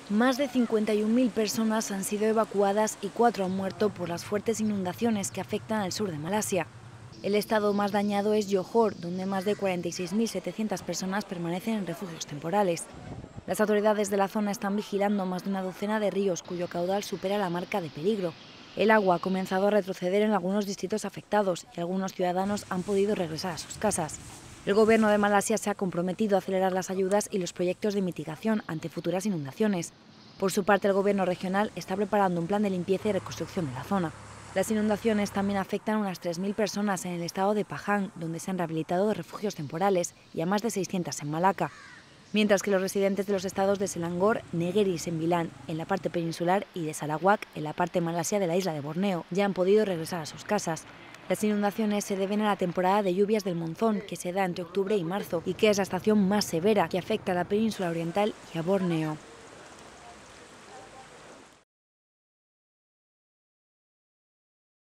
Más de 51.000 personas han sido evacuadas y 4 han muerto por las fuertes inundaciones que afectan al sur de Malasia. El estado más dañado es Johor, donde más de 46.700 personas permanecen en refugios temporales. Las autoridades de la zona están vigilando más de una docena de ríos cuyo caudal supera la marca de peligro. El agua ha comenzado a retroceder en algunos distritos afectados y algunos ciudadanos han podido regresar a sus casas. El gobierno de Malasia se ha comprometido a acelerar las ayudas y los proyectos de mitigación ante futuras inundaciones. Por su parte, el gobierno regional está preparando un plan de limpieza y reconstrucción de la zona. Las inundaciones también afectan a unas 3.000 personas en el estado de Pahang, donde se han rehabilitado refugios temporales, y a más de 600 en Malaca. Mientras que los residentes de los estados de Selangor, Negeri y Sembilan, en la parte peninsular, y de Sarawak, en la parte malasia de la isla de Borneo, ya han podido regresar a sus casas. Las inundaciones se deben a la temporada de lluvias del monzón, que se da entre octubre y marzo, y que es la estación más severa que afecta a la península oriental y a Borneo.